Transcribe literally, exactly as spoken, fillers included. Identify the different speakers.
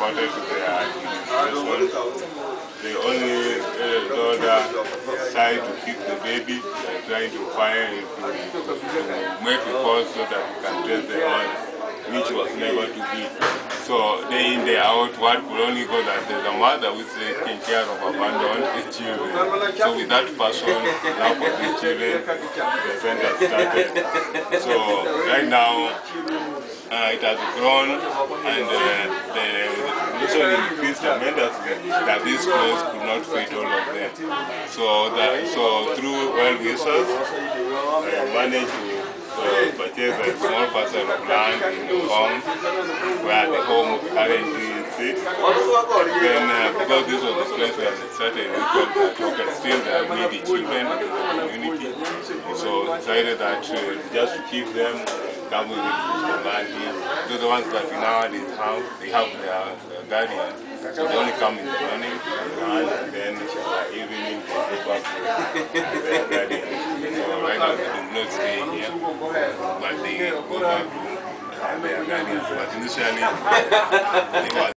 Speaker 1: reported to the administration. The only uh, daughter decided to keep the baby. They're trying to find to, to make a call so that we can trace the aunt, which was never to be. So day in, day out, what could only go that there's a mother who is taking care of abandoned children. So with that person, now for the children, the center started. So right now, uh, it has grown, and uh, the population increased tremendously that this place could not fit all of them. So that, so through well wishes, I managed to uh, purchase a small parcel of land in the home where the home currently sits. Then, uh, because this was a place where they started, we felt that okay, still there are needy children in the community. So decided that uh, just to keep them, come with the land here. Those are the ones that we nowadays have, they have their, their guardian. So they only come in the morning and then uh, evening they go back to their guardian. So right now they do not stay here, but they go back to uh, their guardians. But initially they were